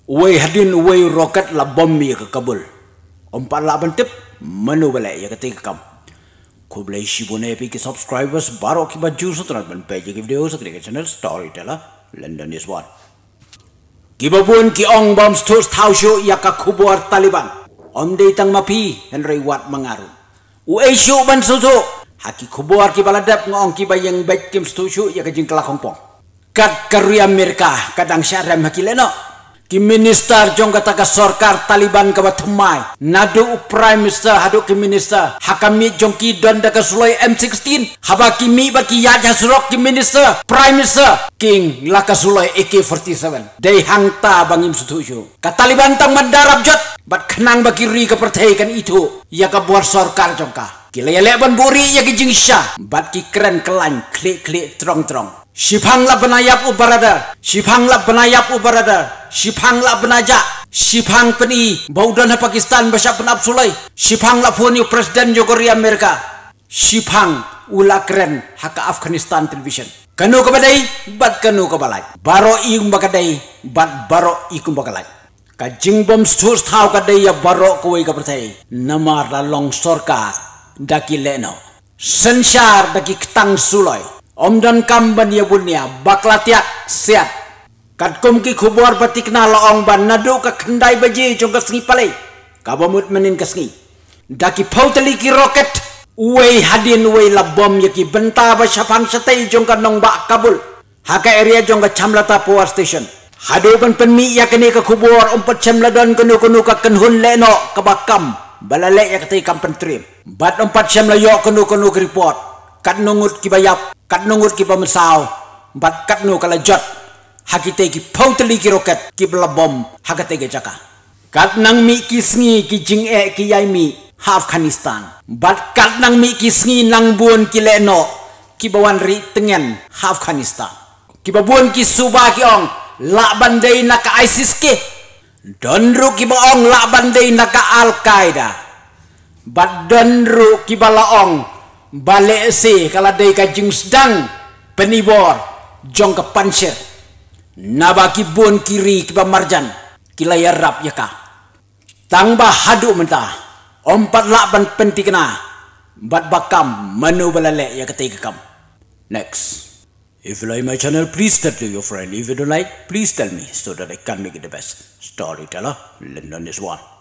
Uwe hadin uwe roket la bom ya ke Kabul. Ompat la bentip menu balik ya ketika kam. Ku boleh shibune pi ke subscribers baru ki baju sutrat ban page ke video sekali channel storyteller London is one. Kibabun ki ong bom stus tau shu ya ka kubuar Taliban. Om de tang mapi Henry Watt mengaru. Uwe shu ban sutu haki kubuar ki baladap ngong ki bayang baik kim stu shu ya ke jingkala kongpong. Kat karya Amerika kadang syarem haki leno. Ki minister jong kata ka sorkar Taliban ka batumai nadu prime minister hadu ki minister hakami jong ki don da ka suloi M16 haba ki mi ba ki yad hasrok ki minister prime minister king la ka suloi AK47 dei hangta bangim setuju ka Taliban tang mandarab jot bat khnang ba ki ri ka perthai kan itu ya ka buat sorkar jong ka ki lele ban buri ya ki jing shah bat ki keren kelan klik klik trong trong Shipang la benayap u barada, Shipang la benayap u barada, Shipang la benaja, Shipang peni, baudan ha Pakistan basya penap sulai, Shipang la phone presiden Jokowi Amerika, Shipang ula keren haka Afghanistan television. Kanu ka badai, bat kanu ka balai. Baro iung bakadai, bat baro ikum bakalai. Ka jingbom stus thau kadai ya baro koi ka pertai. Namar la long sorkar daki leno. Sensyar daki ketang sulai. Om dan kamban ya bunia baklatiak siat kat kum ki khubor batikna laong ban nadu ka khandai baji jong ka sngi palai kabamut menin ka sngi daki pautali ki roket uwe hadin uwe la bom ya ki benta ba syapang satai jong ka nong ba Kabul haka area jong ka chamlata power station hadu ban penmi ya kene ka khubor umpat chamladon kenu ka kenhun leno ka bakam balale ya katai kampen trim bat umpat chamlayo kenu ka report kat nungut ki bayap kat nungut ki pamesau bat kat nu kala jot hakite ki pautali ki roket ki bla bom hakate ge jaka kat nang mi ki sngi ki jing ki yai mi Afghanistan bat kat nang mi ki sngi nang buon ki leno ki bawan ri tengen Afghanistan ki babuon ki suba ki ong la bandai na ka ISIS ke donru ki baong la bandai na ka Al Qaeda bat donru ki balaong balik si kalau day ka jing sedang penibor jong ke pansir nabaki bon kiri kiba marjan kilaya rap yaka tangba hadu mentah ompat lakban pentikna bat bakam manu balale ya ketika kam. Next, if you like my channel, please tell your friend. If you don't like, please tell me so that I can make it the best storyteller London is one.